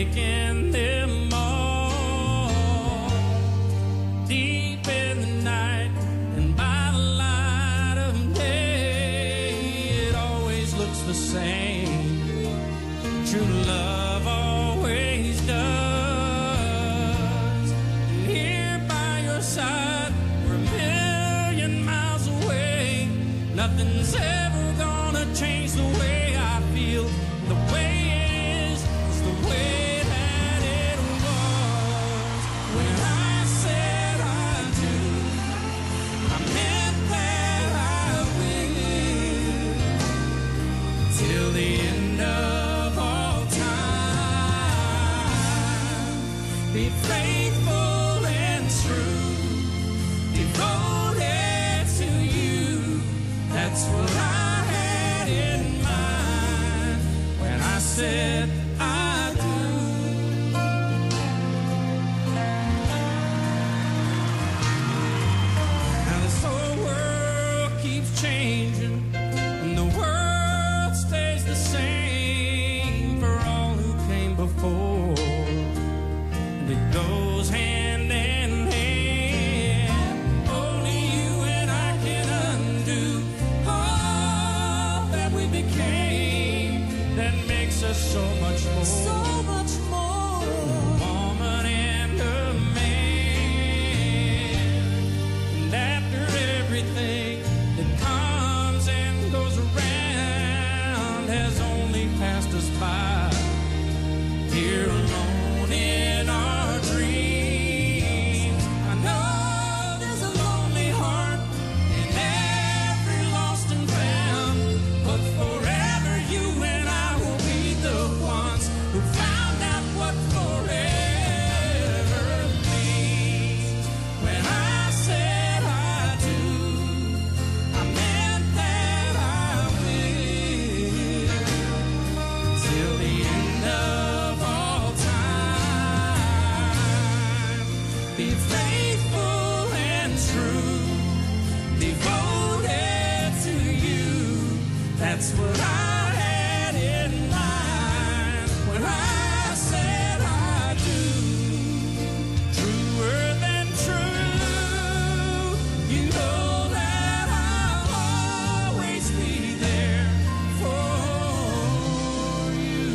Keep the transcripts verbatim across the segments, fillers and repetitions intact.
taken them all. Deep in the night and by the light of day, it always looks the same. True love always does. And here by your side, we're a million miles away. Nothing's ever gonna change the way I feel. The way it is, is the way that it was. When I said I do, I meant that I will. Till the end of all time. Be faithful and true. Devoted to you. That's what I had in mind when I said I do. Now this whole world keeps changing, and the world stays the same for all who came before. And it goes hand in hand. Only you and I can undo all that we became. That makes us so much more. So much more. A woman and a man. And after everything that comes and goes around has only passed us by, here alone in our dreams. I know there's a lonely heart in every lost and found, but forever you and I will be the ones who found out what forever means. When I said I do, I meant that I will. Till the end of all time. Be faithful and true. Devoted to you. That's what I had in mind when I said I do. Truer than true. You know that I'll always be there for you.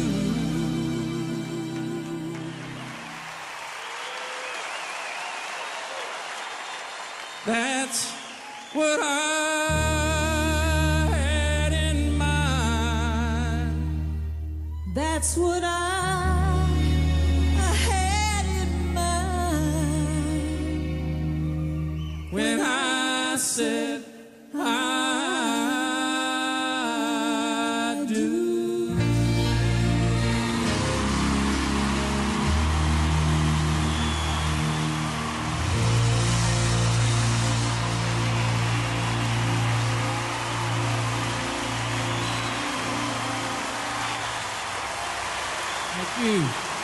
That's what I had in mind. That's what I, I had in mind when I said I do. Thank you.